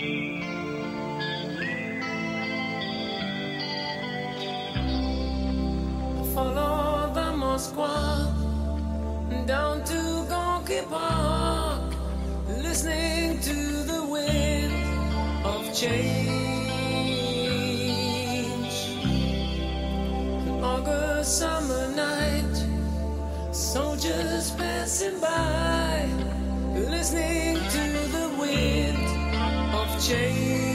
Follow the Moskva down to Gorky Park, listening to the wind of change. An August summer night, soldiers passing by, listening to the wind of change.